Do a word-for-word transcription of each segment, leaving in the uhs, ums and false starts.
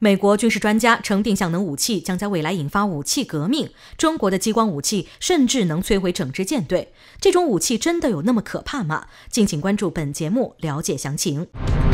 美国军事专家称，定向能武器将在未来引发武器革命，中国的激光武器甚至能摧毁整支舰队。这种武器真的有那么可怕吗？敬请关注本节目，了解详情。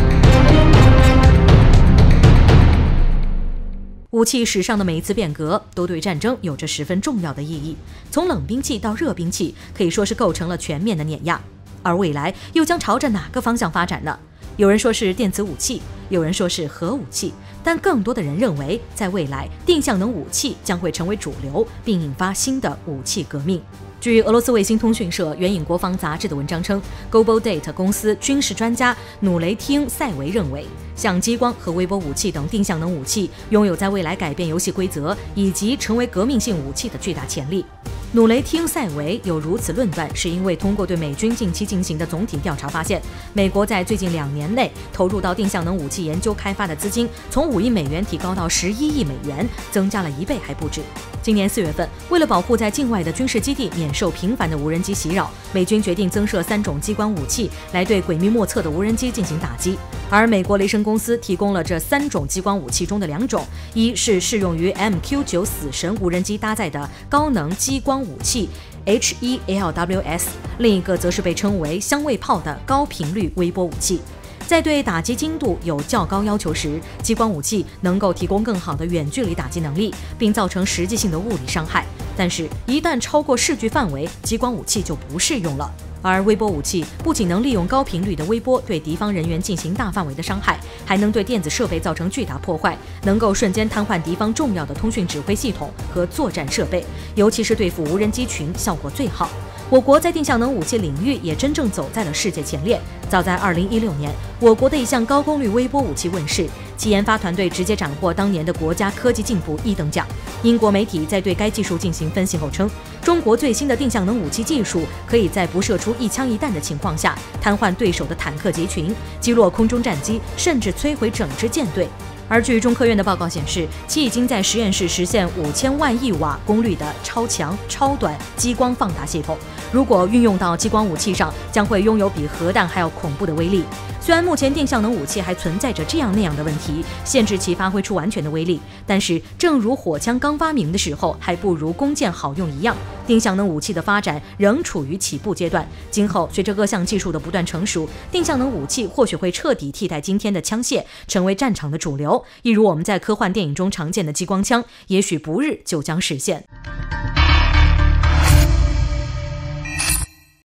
武器史上的每一次变革都对战争有着十分重要的意义，从冷兵器到热兵器，可以说是构成了全面的碾压。而未来又将朝着哪个方向发展呢？有人说是电子武器，有人说是核武器，但更多的人认为，在未来定向能武器将会成为主流，并引发新的武器革命。据俄罗斯卫星通讯社援引国防杂志的文章称， GlobalData 公司军事专家努雷汀塞维认为，像激光和微波武器等定向能武器拥有在未来改变游戏规则以及成为革命性武器的巨大潜力。努雷汀塞维有如此论断，是因为通过对美军近期进行的总体调查发现，美国在最近两年内投入到定向能武器研究开发的资金从五亿美元提高到十一亿美元，增加了一倍还不止。今年四月份，为了保护在境外的军事基地免受频繁的无人机袭扰，美军决定增设三种激光武器来对诡秘莫测的无人机进行打击。而美国雷神公司提供了这三种激光武器中的两种，一是适用于 M Q 九 死神无人机搭载的高能激光武器 H 一 L W S， 另一个则是被称为香味炮的高频率微波武器。在对打击精度有较高要求时，激光武器能够提供更好的远距离打击能力，并造成实际性的物理伤害。但是，一旦超过视距范围，激光武器就不适用了。而微波武器不仅能利用高频率的微波对敌方人员进行大范围的伤害，还能对电子设备造成巨大破坏，能够瞬间瘫痪敌方重要的通讯指挥系统和作战设备，尤其是对付无人机群效果最好。我国在定向能武器领域也真正走在了世界前列。早在二零一六年，我国的一项高功率微波武器问世，其研发团队直接斩获当年的国家科技进步一等奖。英国媒体在对该技术进行分析后称，中国最新的定向能武器技术可以在不射出一枪一弹的情况下，瘫痪对手的坦克集群，击落空中战机，甚至摧毁整支舰队。而据中科院的报告显示，其已经在实验室实现五千万亿瓦功率的超强、超短激光放大系统。如果运用到激光武器上，将会拥有比核弹还要恐怖的威力。虽然目前定向能武器还存在着这样那样的问题，限制其发挥出完全的威力，但是正如火枪刚发明的时候还不如弓箭好用一样，定向能武器的发展仍处于起步阶段。今后随着各项技术的不断成熟，定向能武器或许会彻底替代今天的枪械，成为战场的主流。一如我们在科幻电影中常见的激光枪，也许不日就将实现。